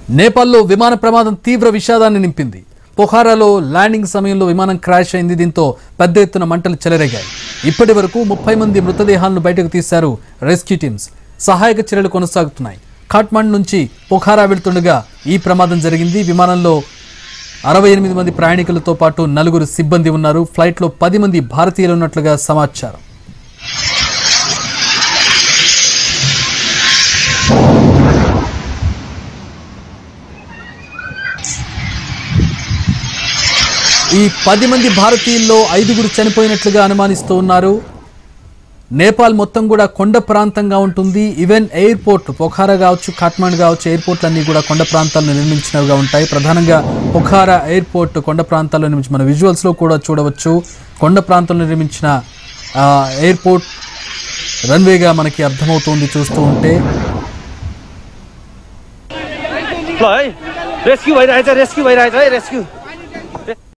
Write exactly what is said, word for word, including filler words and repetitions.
నేపాల్లో విమాన ప్రమాదం తీవ్ర విషాదాన్ని నింపింది. పొఖారాలో ల్యాండింగ్ సమయంలో విమానం క్రాష్ అయింది. దీంతో పెద్ద ఎత్తున మంటలు చెలరేగాయి. ఇప్పటి వరకు ముప్పై మంది మృతదేహాలను బయటకు తీశారు రెస్క్యూ టీమ్స్. సహాయక చర్యలు కొనసాగుతున్నాయి. ఖాట్మండ్ నుంచి పొఖారా వెళ్తుండగా ఈ ప్రమాదం జరిగింది. విమానంలో అరవై ఎనిమిది మంది ప్రయాణికులతో పాటు నలుగురు సిబ్బంది ఉన్నారు. ఫ్లైట్లో పది మంది భారతీయులు ఉన్నట్లుగా సమాచారం. ఈ పది మంది భారతీయుల్లో ఐదుగురు చనిపోయినట్లుగా అనుమానిస్తూ ఉన్నారు. నేపాల్ మొత్తం కూడా కొండ ప్రాంతంగా ఉంటుంది. ఈవెన్ ఎయిర్పోర్ట్ పొఖారా కావచ్చు, ఖాట్మండ్ కావచ్చు, ఎయిర్పోర్ట్లన్నీ కూడా కొండ ప్రాంతాల్లో నిర్మించినవిగా ఉంటాయి. ప్రధానంగా పొఖారా ఎయిర్పోర్ట్ కొండ ప్రాంతాల్లో నిర్మించి మన విజువల్స్లో కూడా చూడవచ్చు. కొండ ప్రాంతంలో నిర్మించిన ఎయిర్పోర్ట్ రన్వేగా మనకి అర్థమవుతుంది చూస్తూ ఉంటే. Rescue rescue rescue